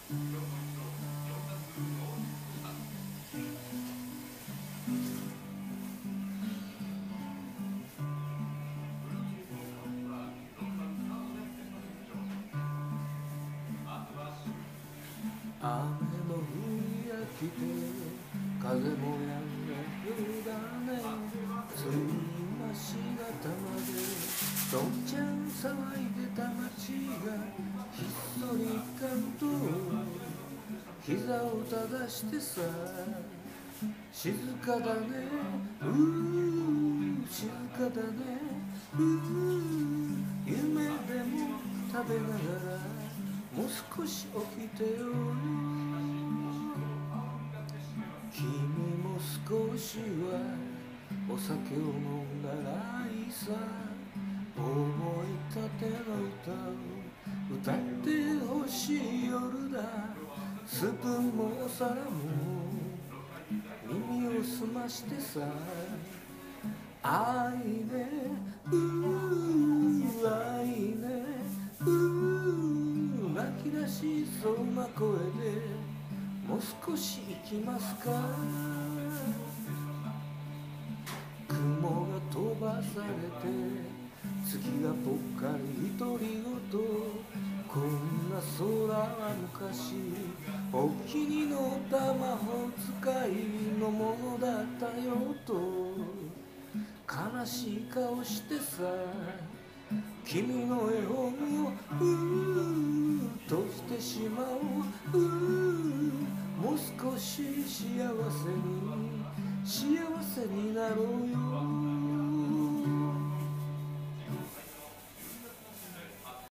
雨も降り飽きて風もやんだ夜だね。つい今しがたまでどんちゃん騒いでた街がひっそりかんと膝を正してさ、静かだね静かだね夢でも食べながらもう少し起きてよ。君も少しはお酒を飲んだらいいさ。思い立ての歌を歌ってほしい夜だ。スプーンもお皿も耳を澄ましてさ、愛ね愛ね泣き出しそうな声でもう少し行きますか。雲が飛ばされて月がぽっかり独り言、こんな空は昔お気に乗った魔法使いのものだったよと悲しい顔してさ、君の絵本を閉じてしまおう。もう少し幸せになろうよ。